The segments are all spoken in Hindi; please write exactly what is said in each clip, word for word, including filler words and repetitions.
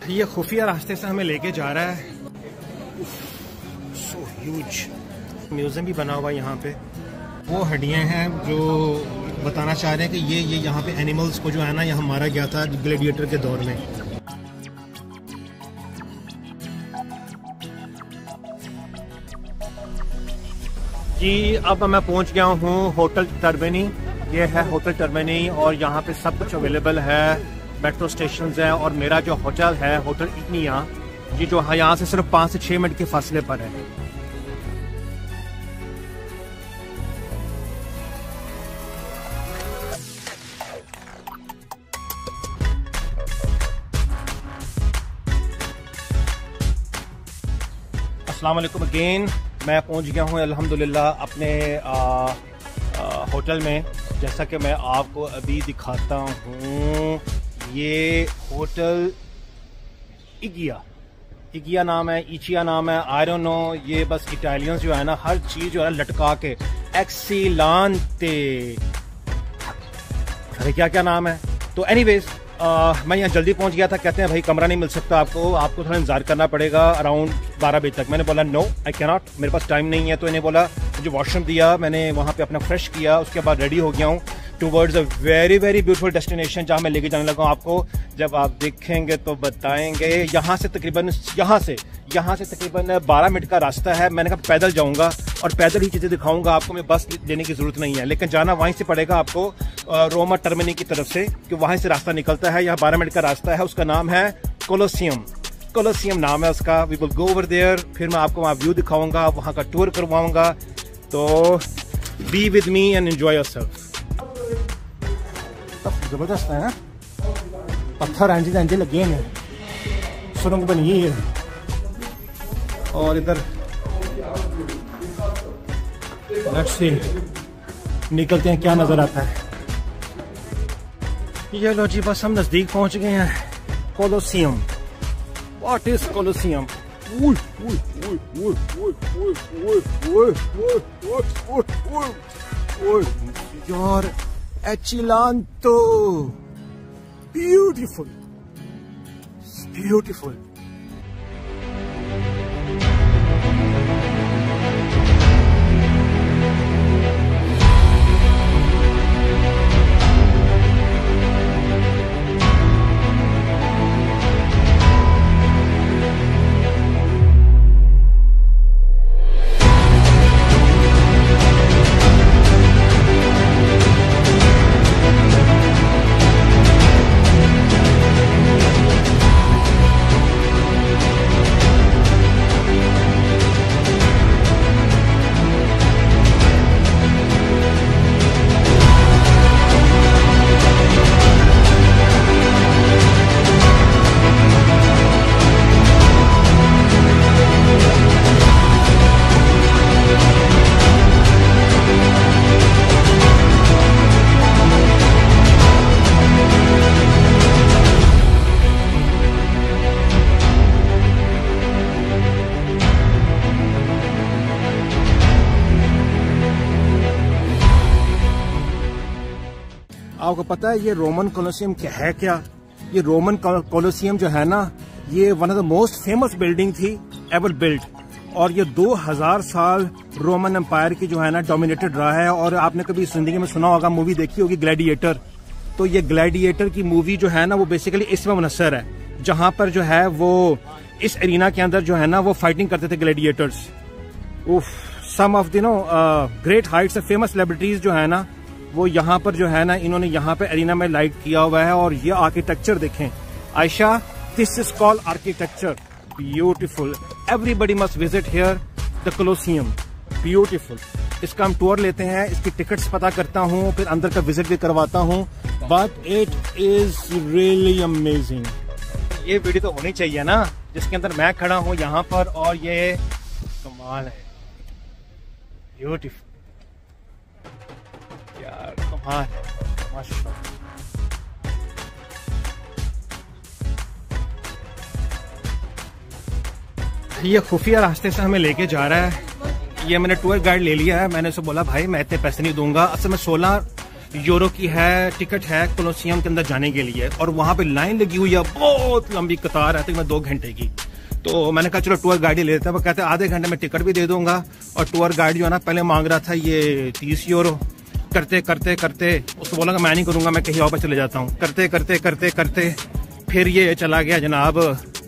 ये खुफिया रास्ते से हमें लेके जा रहा है। सो ह्यूज म्यूजियम भी बना हुआ है यहाँ पे। वो हड्डियाँ हैं जो बताना चाह रहे हैं कि ये ये यहाँ पे एनिमल्स को जो है ना यहाँ मारा गया था ग्लेडिएटर के दौर में। जी अब मैं पहुँच गया हूँ होटल टर्बनी। ये है होटल टर्बनी और यहाँ पे सब कुछ अवेलेबल है, मेट्रो स्टेशन है। और मेरा जो होटल है होटल इग्निया, ये जो है यहाँ से सिर्फ पाँच से छः मिनट के फासले पर है। अस्सलाम वालेकुम अगेन। मैं पहुंच गया हूं अल्हम्दुलिल्लाह अपने आ, आ, होटल में। जैसा कि मैं आपको अभी दिखाता हूं, ये होटल इगिया इगिया नाम है, इचिया नाम है, आई डोंट नो। ये बस इटालियंस जो है ना हर चीज़ जो है लटका के एक्सीलांटे, अरे क्या क्या नाम है। तो एनीवेज Uh, मैं यहाँ जल्दी पहुँच गया था। कहते हैं भाई कमरा नहीं मिल सकता आपको, आपको थोड़ा इंतजार करना पड़ेगा अराउंड बारह बजे तक। मैंने बोला नो आई कैन नॉट, मेरे पास टाइम नहीं है। तो इन्हें बोला, मुझे वॉशरूम दिया, मैंने वहाँ पे अपना फ्रेश किया, उसके बाद रेडी हो गया हूँ towards a very very beautiful destination जहाँ मैं लेके जाने लगा हूँ आपको। जब आप देखेंगे तो बताएंगे। यहाँ से तकरीबन यहाँ से यहाँ से तकरीबन बारह मिनट का रास्ता है। मैंने कहा पैदल जाऊँगा और पैदल ही चीज़ें दिखाऊंगा आपको, मैं बस लेने की ज़रूरत नहीं है। लेकिन जाना वहीं से पड़ेगा आपको, रोमा टर्मिनी की तरफ से, कि वहीं से रास्ता निकलता है। यहाँ बारह मिनट का रास्ता है। उसका नाम है कोलोसियम, कोलोसियम नाम है उसका। We will go over there. फिर मैं आपको वहाँ व्यू दिखाऊंगा, वहाँ का टूर करवाऊंगा। तो be with me and enjoy yourself. जबरदस्त है ना, पत्थर एंजे एंजे लगे हैं, सुरंग बनी है। और इधर लेट्स सी निकलते हैं क्या नजर आता है। ये लो जी, बस हम नजदीक पहुंच गए हैं। Colosseum, what is Colosseum? यार एचिलांटो, ब्यूटीफुल ब्यूटीफुल। आपको पता है ये रोमन कोलोसियम क्या है? क्या ये रोमन कोलोसियम जो है ना, ये one of the most famous building थी एवर बिल्ट। और ये दो हज़ार साल रोमन एम्पायर की जो है ना डोमिनेटेड रहा है। और आपने कभी जिंदगी में सुना होगा, मूवी देखी होगी ग्लैडिएटर। तो ये ग्लैडिएटर की मूवी जो है ना वो बेसिकली इसमें मुनस्सर है, जहां पर जो है वो इस एरिना के अंदर जो है ना वो फाइटिंग करते थे ग्लैडिएटर्स। उफ, some of the no great heights famous celebrities जो है ना वो यहाँ पर जो है ना इन्होंने यहाँ पे एरिना में लाइट किया हुआ है। और ये आर्किटेक्चर देखें Ayesha, this is called architecture, beautiful. Everybody must visit here the Colosseum, beautiful. इसका हम टूर लेते हैं, इसकी टिकट्स पता करता हूँ, फिर अंदर का विजिट भी करवाता हूँ। But it is really amazing. ये वीडियो तो होनी चाहिए ना जिसके अंदर मैं खड़ा हूँ यहाँ पर और ये कमाल है, ब्यूटीफुल यार, कमाल है माशाल्लाह। ये खुफिया रास्ते से हमें लेके जा रहा है। ये मैंने टूर गाइड ले लिया है। मैंने उसे बोला भाई मैं इतने पैसे नहीं दूंगा। असल में सोलह यूरो की है, टिकट है कोलोसियम के अंदर जाने के लिए, और वहाँ पे लाइन लगी हुई है, बहुत लंबी कतार है, तकरीबन दो घंटे की। तो मैंने कहा चलो टूर गाइड ही ले लेते हैं। वो कहते हैं आधे घंटे में टिकट भी दे दूंगा, और टूर गाइड जो है ना पहले मांग रहा था ये तीस यूरो। करते करते करते उसको बोला मैं नहीं करूँगा, मैं कहीं और पर चले जाता हूँ। करते करते करते करते फिर ये चला गया जनाब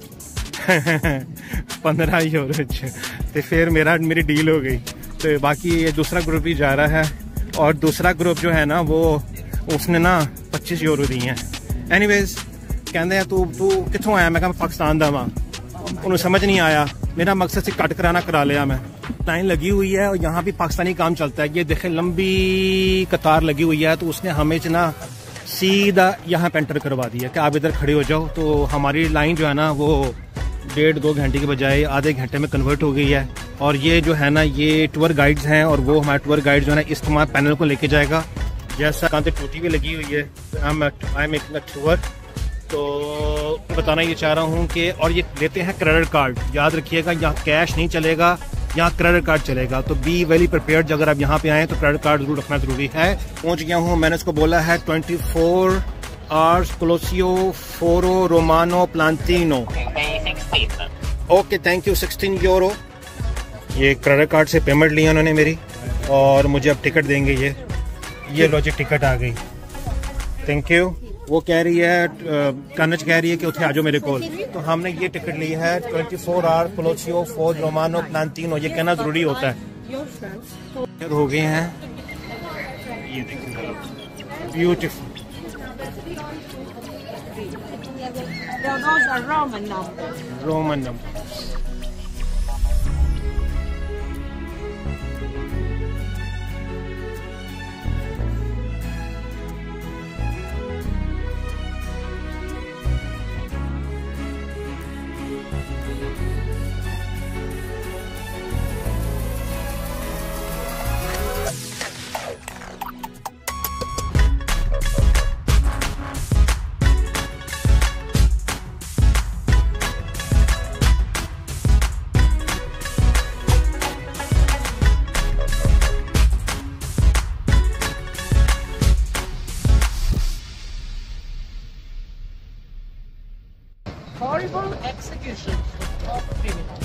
पंद्रह यूरो। तो फिर मेरा मेरी डील हो गई। तो बाकी ये दूसरा ग्रुप भी जा रहा है, और दूसरा ग्रुप जो है ना वो उसने ना पच्चीस यूरो दी हैं। एनीवेज कहते हैं तू तू कितों आया? मैं कहा पाकिस्तान दा वहाँ। उन्हें समझ नहीं आया, मेरा मकसद से कट कराना करा लिया मैं। लाइन लगी हुई है और यहाँ भी पाकिस्तानी काम चलता है। ये देखें लंबी कतार लगी हुई है, तो उसने हमें ना सीधा यहाँ पे एंटर करवा दिया कि आप इधर खड़े हो जाओ। तो हमारी लाइन जो है ना वो डेढ़ दो घंटे के बजाय आधे घंटे में कन्वर्ट हो गई है। और ये जो है ना ये टूर गाइड्स हैं, और वो हमारे टूर गाइड जो है ना इस तुम्हारे पैनल को लेके जाएगा। जैसा कांते टूटी भी लगी हुई है, I am making a tour. तो बताना ये चाह रहा हूँ कि और ये लेते हैं क्रेडिट कार्ड। याद रखिएगा यहाँ कैश नहीं चलेगा, यहाँ क्रेडिट कार्ड चलेगा। तो बी वेरी प्रिपेयर्ड, अगर आप यहाँ पे आए तो क्रेडिट कार्ड जरूर रखना जरूरी है। पहुँच गया हूँ, मैंने उसको बोला है twenty four hours Colosseo Foro Romano Palatino. Okay thank you, sixteen euro. ये क्रेडिट कार्ड से पेमेंट लिया उन्होंने मेरी, और मुझे अब टिकट देंगे। ये ये लॉजिक टिकट आ गई, थैंक यू। वो कह रही है, कनज कह रही है कि उठे आ जाओ मेरे को। तो हमने ये टिकट ली है twenty four hour Colosseo Foro Romano Palatino. ये कहना जरूरी होता है। हो गए हैं, ये देखिए beautiful. Roman number. Horrible execution of criminals.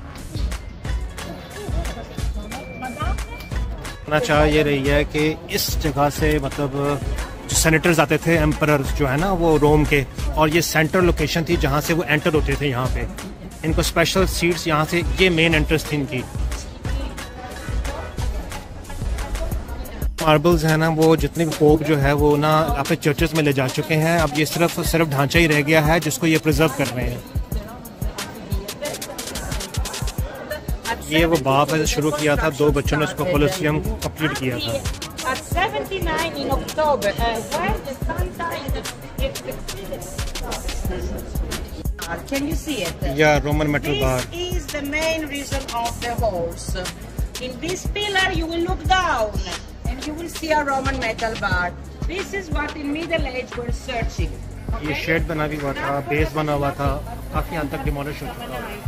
ना चाह ये रही है कि इस जगह से मतलब जो सेनेटर्स आते थे, एम्परर जो है ना वो रोम के, और ये सेंट्रल लोकेशन थी जहाँ से वो एंटर होते थे। यहाँ पे इनको स्पेशल सीट्स, यहाँ से ये मेन एंट्रेंस थी इनकी। मार्बल्स है ना वो जितने भी पोप जो है वो ना अपने चर्चेस में ले जा चुके हैं। अब ये सिर्फ सिर्फ ढांचा ही रह गया है जिसको ये प्रिजर्व कर रहे हैं। ये वो बाप है शुरू किया था, दो बच्चों ने इसको कोलोसियम कंप्लीट किया था। in October, uh, when the Santa is the, can you see it? Yeah, Roman metal this bar. This is the main reason of the horse. In this pillar you will look down and you will see a Roman metal bar. This is what in Middle Age were searching. Okay? ये शेड बना भी हुआ था, बेस बना हुआ था, काफी हद तक डिमोलिश हो चुका है।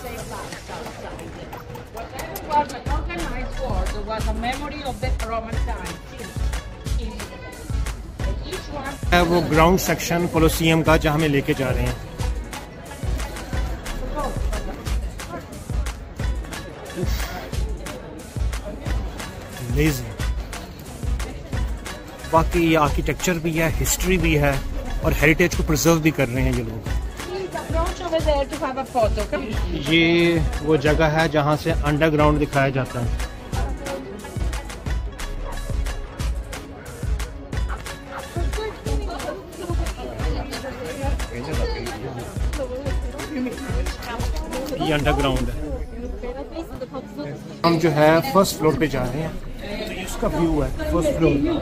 Was an organized war, there was a memory of the Roman times. Each one है वो ग्राउंड सेक्शन कोलोसियम का जहाँ हमें लेके जा रहे हैं। Amazing. बाकी ये आर्किटेक्चर भी है, हिस्ट्री भी है, और हेरिटेज को प्रिजर्व भी कर रहे हैं ये लोग। ये वो जगह है जहाँ से अंडरग्राउंड दिखाया जाता है। ये अंडरग्राउंड है। हम जो है फर्स्ट फ्लोर पे जा रहे हैं, तो ये उसका व्यू है फर्स्ट फ्लोर।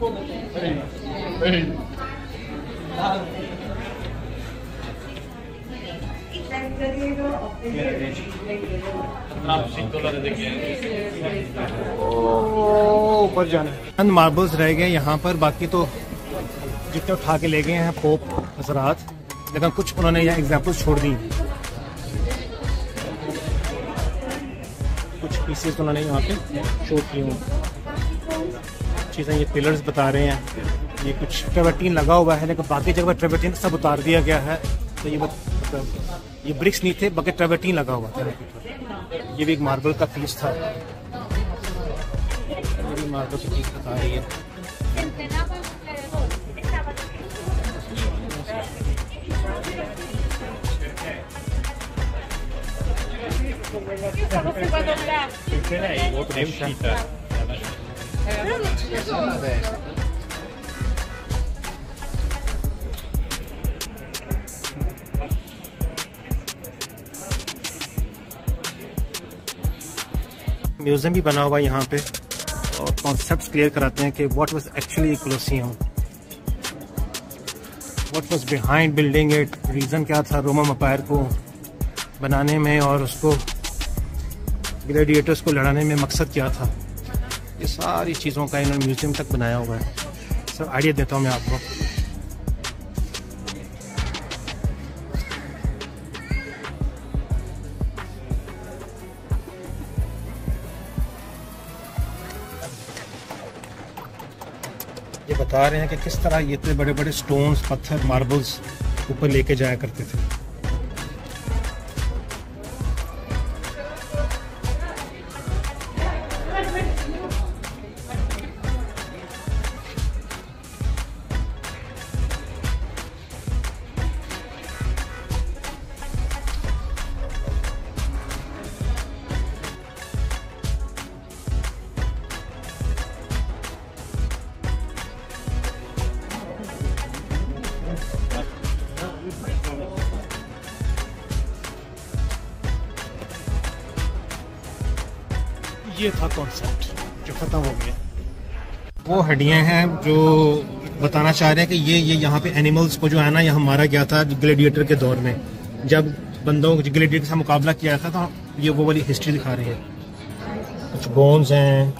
ऊपर जाना। चंद मार्बल्स रह गए यहाँ पर, बाकी तो जितने उठा के ले गए हैं पोप हजरात, लेकिन कुछ उन्होंने यहाँ एग्जाम्पल्स छोड़ दी। कुछ पीसेस उन्होंने यहाँ पे शो किए हैं। चीज़ें ये पिलर्स बता रहे हैं, ये कुछ ट्रेवर्टीन लगा हुआ है लेकिन बाकी जगह ट्रेवर्टीन सब उतार दिया गया है। तो ये मतलब ये ब्रिक्स नहीं थे बल्कि ट्रेवर्टीन लगा हुआ था। ये भी एक मार्बल का पीस था, ये भी मार्बल की पीस बता रही है। म्यूजियम भी बना हुआ है यहाँ पे और कॉन्सेप्ट्स क्लियर कराते हैं कि what was actually Colosseum, what was behind building it, reason क्या था रोमन एम्पायर को बनाने में और उसको ग्लैडिएटर्स को लड़ाने में मकसद क्या था। ये सारी चीज़ों का इन्होंने म्यूजियम तक बनाया हुआ है। सर आइडिया देता हूँ मैं आपको। ये बता रहे हैं कि किस तरह ये इतने बड़े बड़े स्टोन्स, पत्थर, मार्बल्स ऊपर लेके जाया करते थे। ये था कॉन्सेप्ट जो खत्म हो गया। वो हड्डियां हैं जो बताना चाह रहे हैं कि ये ये यहाँ पे एनिमल्स को जो है ना यहाँ मारा गया था ग्लैडिएटर के दौर में, जब बंदों को ग्लैडिएटर से मुकाबला किया था। तो ये वो वाली हिस्ट्री दिखा रही है। कुछ बोन्स हैं,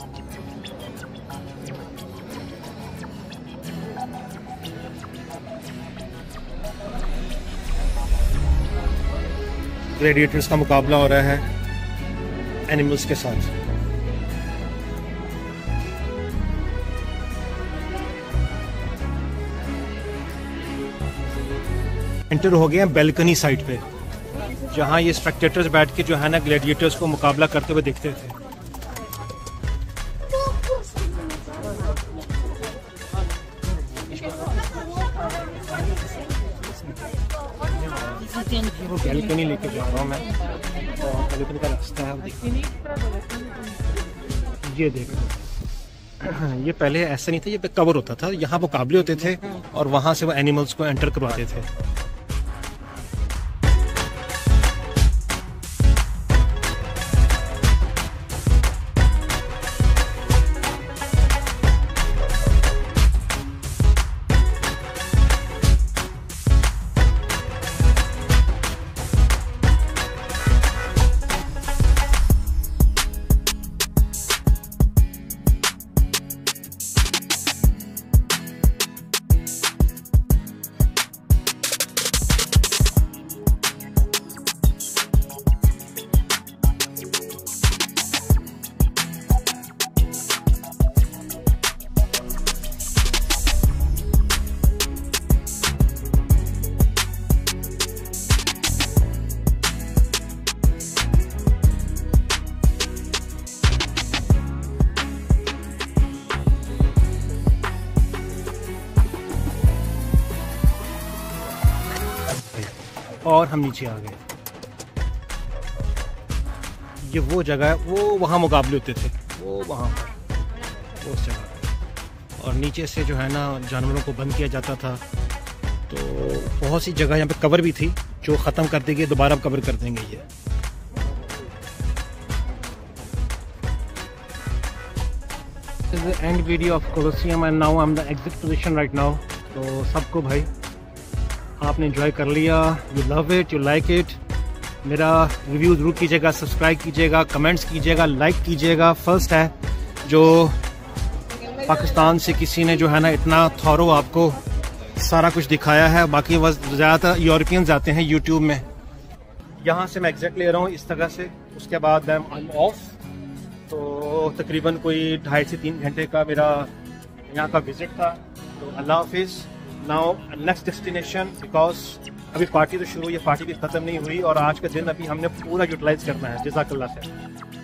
ग्लैडिएटर्स का मुकाबला हो रहा है एनिमल्स के साथ। एंटर हो गए हैं बैल्कनी साइड पे, जहां ये स्पेक्टेटर्स बैठ के जो है ना ग्लैडिएटर्स को मुकाबला करते हुए देखते थे। वो बैल्कनी लेके जा रहा हूँ मैं, और बैल्कनी का रास्ता है, ये देखो। ये पहले ऐसा नहीं था, ये पे कवर होता था, यहाँ मुकाबले होते थे और वहां से वो एनिमल्स को एंटर करवाते थे। और हम नीचे आ गए। ये वो जगह है, वो वहाँ मुकाबले होते थे, वो वहाँ पर उस जगह पर। और नीचे से जो है ना जानवरों को बंद किया जाता था। तो बहुत सी जगह यहाँ पे कवर भी थी जो ख़त्म कर देंगे, दोबारा कवर कर देंगे ये। This is the end video of Colosseum and now I'm the exit position right now। तो सबको भाई आपने एंजॉय कर लिया, you love it, you like it. मेरा रिव्यू ज़रूर कीजिएगा, सब्सक्राइब कीजिएगा, कमेंट्स कीजिएगा, लाइक कीजिएगा। फर्स्ट है जो पाकिस्तान से किसी ने जो है ना इतना थॉरो आपको सारा कुछ दिखाया है। बाकी बस ज़्यादातर यूरोपियंस आते हैं यूट्यूब में। यहाँ से मैं एग्जैक्ट ले रहा हूँ इस तरह से, उसके बाद आई एम ऑफ। तो तकरीबन कोई ढाई से तीन घंटे का मेरा यहाँ का विजिट था। तो अल्लाह हाफिज़। नाउ नेक्स्ट डेस्टिनेशन, बिकॉज अभी पार्टी तो शुरू हुई है, पार्टी भी ख़त्म नहीं हुई और आज का दिन अभी हमने पूरा यूटिलाइज करना है। जज़ाकल्लाह खैर।